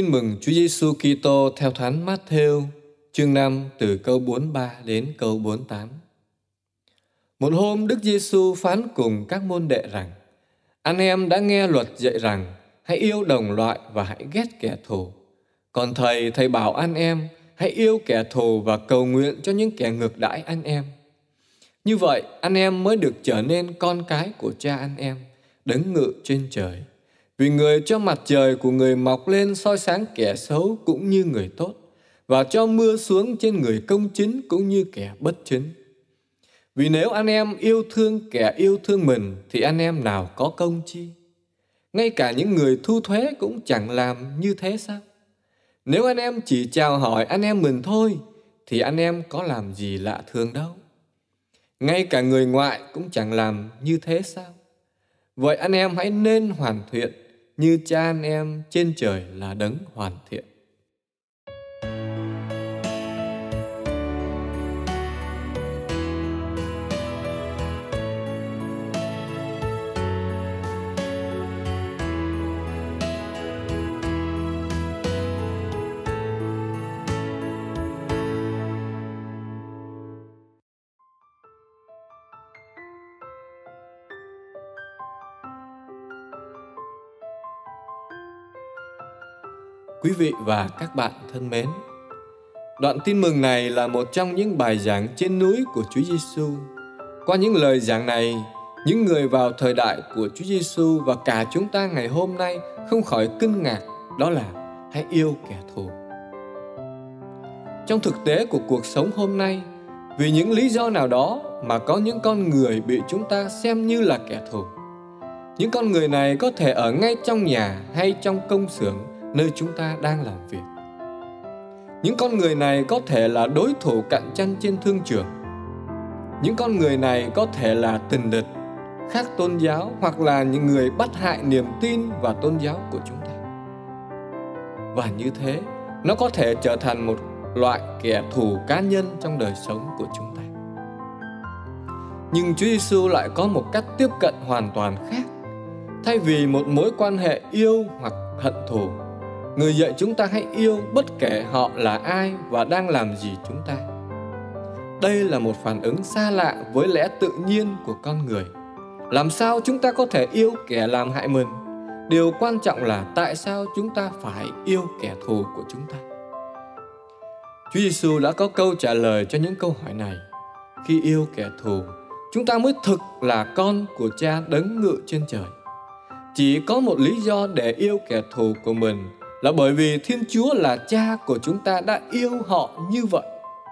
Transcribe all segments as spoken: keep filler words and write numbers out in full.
Tin mừng Chúa Giêsu Kitô theo Thánh Mát-thêu, chương năm từ câu bốn mươi ba đến câu bốn mươi tám. Một hôm Đức Giêsu phán cùng các môn đệ rằng: Anh em đã nghe luật dạy rằng hãy yêu đồng loại và hãy ghét kẻ thù. Còn thầy, thầy bảo anh em hãy yêu kẻ thù và cầu nguyện cho những kẻ ngược đãi anh em. Như vậy anh em mới được trở nên con cái của Cha anh em đấng ngự trên trời. Vì người cho mặt trời của người mọc lên soi sáng kẻ xấu cũng như người tốt, và cho mưa xuống trên người công chính cũng như kẻ bất chính. Vì nếu anh em yêu thương kẻ yêu thương mình thì anh em nào có công chi? Ngay cả những người thu thuế cũng chẳng làm như thế sao? Nếu anh em chỉ chào hỏi anh em mình thôi thì anh em có làm gì lạ thường đâu. Ngay cả người ngoại cũng chẳng làm như thế sao? Vậy anh em hãy nên hoàn thiện như Cha anh em trên trời là đấng hoàn thiện. Quý vị và các bạn thân mến, đoạn tin mừng này là một trong những bài giảng trên núi của Chúa Giêsu. Qua những lời giảng này, những người vào thời đại của Chúa Giêsu và cả chúng ta ngày hôm nay không khỏi kinh ngạc, đó là hãy yêu kẻ thù. Trong thực tế của cuộc sống hôm nay, vì những lý do nào đó mà có những con người bị chúng ta xem như là kẻ thù. Những con người này có thể ở ngay trong nhà hay trong công xưởng nơi chúng ta đang làm việc. Những con người này có thể là đối thủ cạnh tranh trên thương trường. Những con người này có thể là tình địch, khác tôn giáo, hoặc là những người bắt hại niềm tin và tôn giáo của chúng ta. Và như thế, nó có thể trở thành một loại kẻ thù cá nhân trong đời sống của chúng ta. Nhưng Chúa Giêsu lại có một cách tiếp cận hoàn toàn khác. Thay vì một mối quan hệ yêu hoặc hận thù, Người dạy chúng ta hãy yêu bất kể họ là ai và đang làm gì chúng ta. Đây là một phản ứng xa lạ với lẽ tự nhiên của con người. Làm sao chúng ta có thể yêu kẻ làm hại mình? Điều quan trọng là tại sao chúng ta phải yêu kẻ thù của chúng ta? Chúa Giêsu đã có câu trả lời cho những câu hỏi này. Khi yêu kẻ thù, chúng ta mới thực là con của Cha đấng ngự trên trời. Chỉ có một lý do để yêu kẻ thù của mình là bởi vì Thiên Chúa là Cha của chúng ta đã yêu họ như vậy.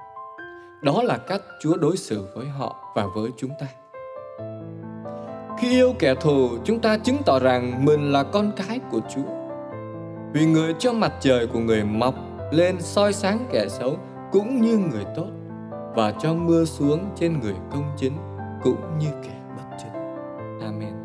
Đó là cách Chúa đối xử với họ và với chúng ta. Khi yêu kẻ thù, chúng ta chứng tỏ rằng mình là con cái của Chúa. Vì người cho mặt trời của người mọc lên soi sáng kẻ xấu cũng như người tốt, và cho mưa xuống trên người công chính cũng như kẻ bất chính. Amen.